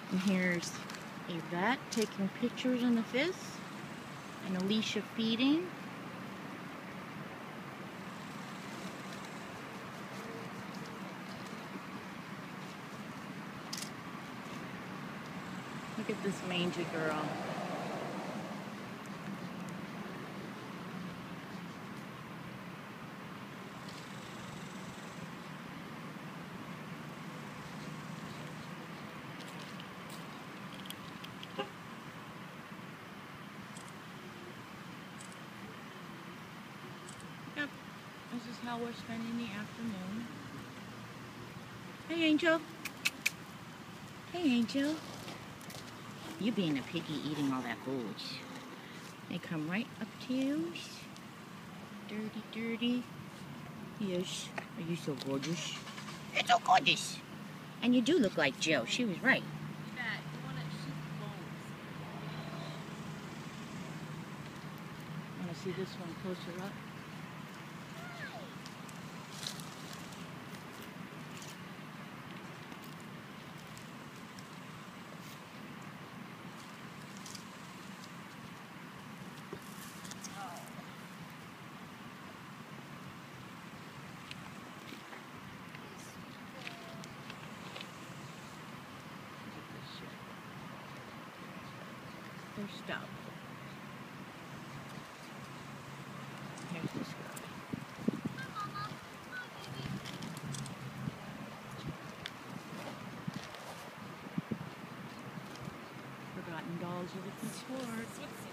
And here's a vet taking pictures in the fifth, and Alicia feeding. Look at this mangy girl. Yep, this is how we're spending the afternoon. Hey, Angel. Hey, Angel. You being a piggy eating all that food. They come right up to you. Dirty, dirty. Yes. Are you so gorgeous? You're so gorgeous. And you do look like Joe. She was right. Want to see this one closer up? First up. Here's this girl. Forgotten dolls are the best sport.